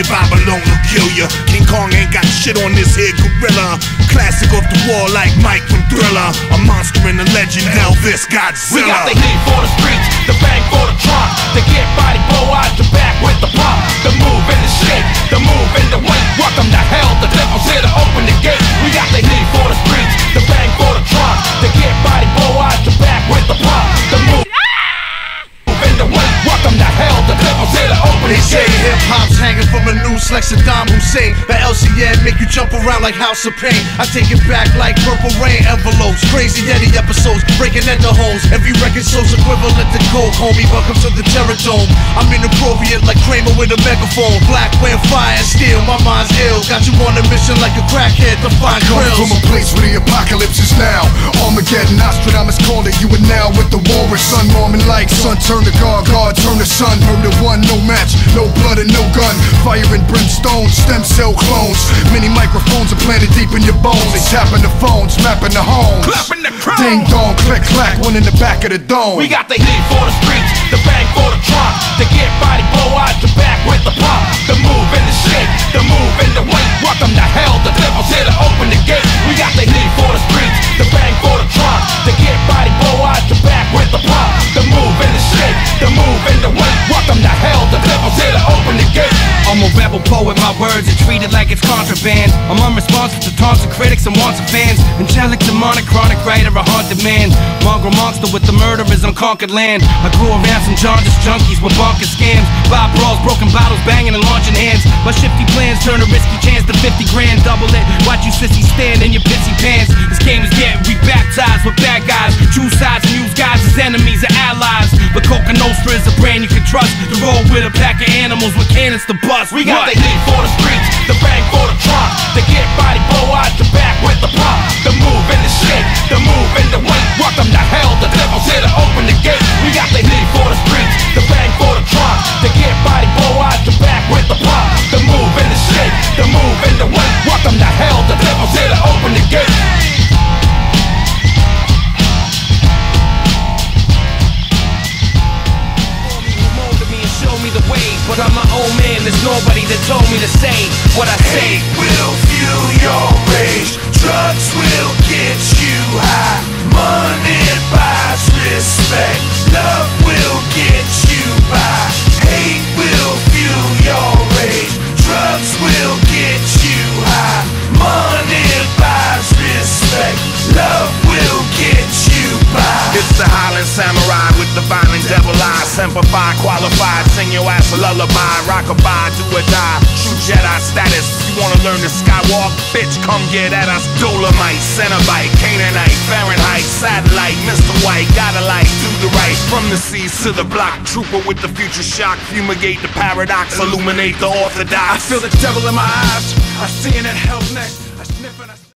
your Babylon will kill ya. King Kong ain't got shit on this here gorilla. Classic off the wall like Mike from Thriller. A monster and a legend, Elvis Godzilla. We got the heat for the streets, the bang for the trunk, the get body blow out your back with the pump, the move and the shake, the move and the wait. Welcome to hell, the devil's here to open the gate. We got the heat for the streets, the bang for the trunk, the get body blow out your back with the pump, the move and the wait. Welcome to hell, the devil's here to open the gate. They say hip-hop's hanging from a noose like Saddam Hussein. The LCN make you jump around like House of Pain. I take it back like Purple Rain envelopes. Crazy Eddie episodes, breaking into homes. Every record show's equivalent to coke, homie. Welcome to the Terror Dome. I'm inappropriate like Kramer with a megaphone. Black wind, fire and steel, my mind's ill. Got you on a mission like a crackhead to find Come grills. from a place where the apocalypse is now. Armageddon, Nostradamus called it. You are now with the war with sun, Mormon light. Sun turn to God, God turn to sun. Murder one, no match, no blood and no gun. Fire and brimstone, stem cell clones. Many microphones are planted deep in your bones. They tapping the phones, mapping the homes. Clapping the crowd. Ding dong, click clack, one in the back of the dome. We got the heat for the streets, the bang for the trunk, the get body blow out your back with the pump, the move and the shake, the move and the wait. Welcome to hell, the devil's here to open the gate. We got the heat for the streets, the bang for the trunk, the get body blow out your back with the pump, the move and the shake, the move and the wait. Welcome to hell, the devil's here to open the gate. I'm a rebel poet, my words are treated like it's contraband. I'm unresponsive to taunts of critics and wants of fans. Angelic, demonic, chronic writer, a haunted man. Mongrel monster with the murderers on conquered land. I grew around some jaundiced junkies with bonkers scams. Bob brawls, broken bottles, banging and launching hands. My shifty plans turn a risky chance to 50 grand. Double it, watch you sissies stand in your pissy pants. This game is getting rebaptized with bad guys. True sides and use guys as enemies or allies. But Coca Nostra is a brand you can trust. To roll with a pack of animals with cannons to bust. We got the heat for the streets, the bang for the trunk, the get body blow out your back with the pump, the move and the shake, the move and the wait. Welcome to hell, the devil's here to open the gate. We got the heat for the streets, the bang for the trunk, the get body blow out your back with the pump, the move and the shake, the move and the wait. Welcome to hell, the devil's here to open the gate. The way, but I'm my own man. There's nobody that told me to say what I say. Hate will fuel your rage. Drugs will get you high. Money buys respect. Love will get you by. Hate will fuel your rage. Drugs will get you high. Money buys respect. Love will get you by. It's the Highland Samurai with the violent devil eyes. Simplified, qualified, sing your ass a lullaby. Rockabye, do or die, true Jedi status. You wanna learn to skywalk? Bitch, come get at us. Dolomite, Cenobite, Canaanite, Fahrenheit, satellite, Mr. White, gotta like, do the right. From the seas to the block, trooper with the future shock. Fumigate the paradox, illuminate the orthodox. I feel the devil in my eyes. I see it at hell's neck. I sniff and I